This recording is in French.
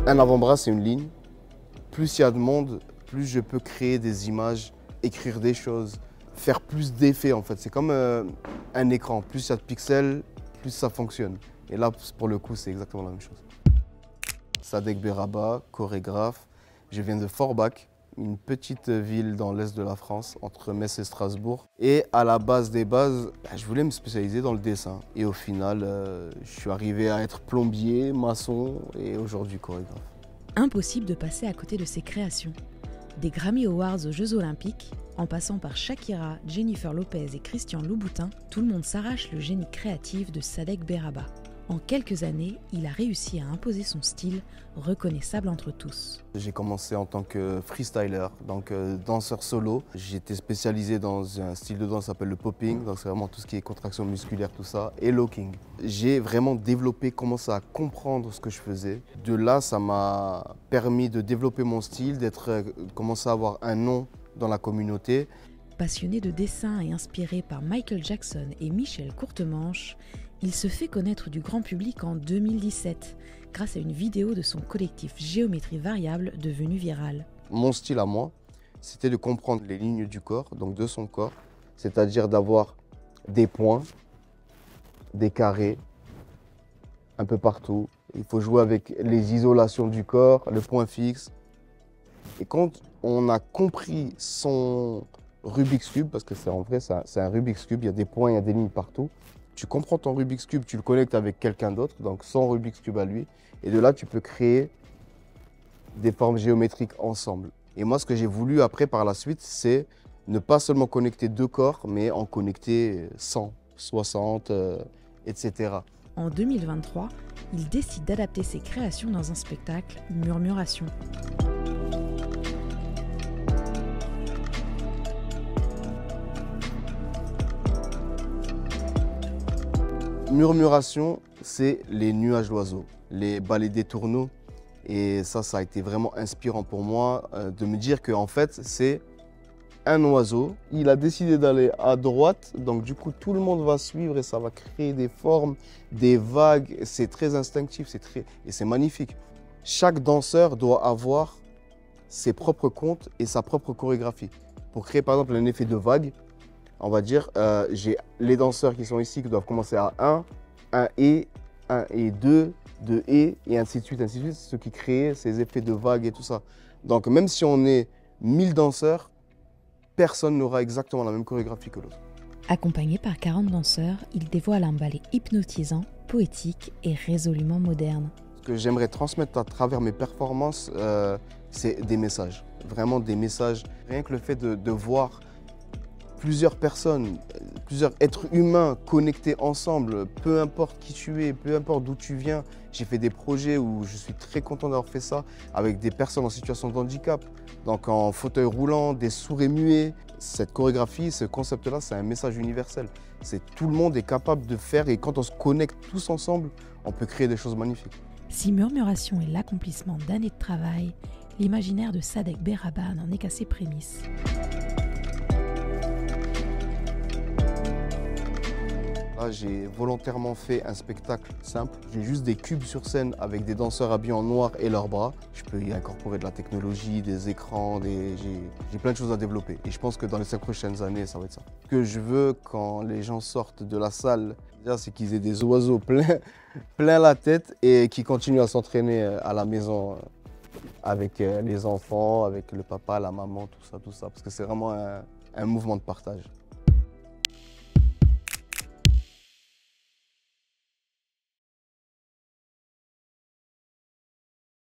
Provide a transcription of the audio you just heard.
Un avant-bras, c'est une ligne. Plus il y a de monde, plus je peux créer des images, écrire des choses, faire plus d'effets en fait. C'est comme un écran. Plus il y a de pixels, plus ça fonctionne. Et là, pour le coup, c'est exactement la même chose. Sadek Beraba, chorégraphe. Je viens de Forbach, une petite ville dans l'est de la France, entre Metz et Strasbourg. Et à la base des bases, je voulais me spécialiser dans le dessin. Et au final, je suis arrivé à être plombier, maçon et aujourd'hui chorégraphe. Impossible de passer à côté de ses créations. Des Grammy Awards aux Jeux Olympiques, en passant par Shakira, Jennifer Lopez et Christian Louboutin, tout le monde s'arrache le génie créatif de Sadek Beraba. En quelques années, il a réussi à imposer son style, reconnaissable entre tous. J'ai commencé en tant que freestyler, donc danseur solo. J'étais spécialisé dans un style de danse qui s'appelle le popping, donc c'est vraiment tout ce qui est contraction musculaire, tout ça, et locking. J'ai vraiment développé, commencé à comprendre ce que je faisais. De là, ça m'a permis de développer mon style, commencer à avoir un nom dans la communauté. Passionné de dessin et inspiré par Michael Jackson et Michel Courtemanche, il se fait connaître du grand public en 2017 grâce à une vidéo de son collectif Géométrie Variable devenu virale. Mon style à moi, c'était de comprendre les lignes du corps, donc de son corps, c'est-à-dire d'avoir des points, des carrés, un peu partout. Il faut jouer avec les isolations du corps, le point fixe. Et quand on a compris son Rubik's Cube, parce que c'est en vrai, c'est un Rubik's Cube, il y a des points, il y a des lignes partout. Tu comprends ton Rubik's Cube, tu le connectes avec quelqu'un d'autre, donc son Rubik's Cube à lui. Et de là, tu peux créer des formes géométriques ensemble. Et moi, ce que j'ai voulu après, par la suite, c'est ne pas seulement connecter deux corps, mais en connecter 100, 60, etc. En 2023, il décide d'adapter ses créations dans un spectacle, Murmuration. Murmuration, c'est les nuages d'oiseaux, les balais des tourneaux. Et ça a été vraiment inspirant pour moi de me dire qu'en fait, c'est un oiseau. Il a décidé d'aller à droite, donc du coup, tout le monde va suivre et ça va créer des formes, des vagues. C'est très instinctif et c'est magnifique. Chaque danseur doit avoir ses propres comptes et sa propre chorégraphie. Pour créer par exemple un effet de vague, on va dire, j'ai les danseurs qui sont ici qui doivent commencer à 1 et 2 et ainsi de suite, ainsi de suite. C'est ce qui crée ces effets de vagues et tout ça. Donc même si on est 1000 danseurs, personne n'aura exactement la même chorégraphie que l'autre. Accompagné par 40 danseurs, il dévoile un ballet hypnotisant, poétique et résolument moderne. Ce que j'aimerais transmettre à travers mes performances, c'est des messages. Vraiment des messages. Rien que le fait de voir plusieurs personnes, plusieurs êtres humains connectés ensemble, peu importe qui tu es, peu importe d'où tu viens. J'ai fait des projets où je suis très content d'avoir fait ça avec des personnes en situation de handicap, donc en fauteuil roulant, des sourds et muets. Cette chorégraphie, ce concept-là, c'est un message universel. Tout le monde est capable de faire et quand on se connecte tous ensemble, on peut créer des choses magnifiques. Si Murmuration est l'accomplissement d'années de travail, l'imaginaire de Sadek Beraba n'en est qu'à ses prémices. Là, j'ai volontairement fait un spectacle simple. J'ai juste des cubes sur scène avec des danseurs habillés en noir et leurs bras. Je peux y incorporer de la technologie, des écrans, j'ai plein de choses à développer. Et je pense que dans les 5 prochaines années, ça va être ça. Ce que je veux quand les gens sortent de la salle, c'est qu'ils aient des oiseaux plein la tête et qu'ils continuent à s'entraîner à la maison avec les enfants, avec le papa, la maman, tout ça. Parce que c'est vraiment un mouvement de partage.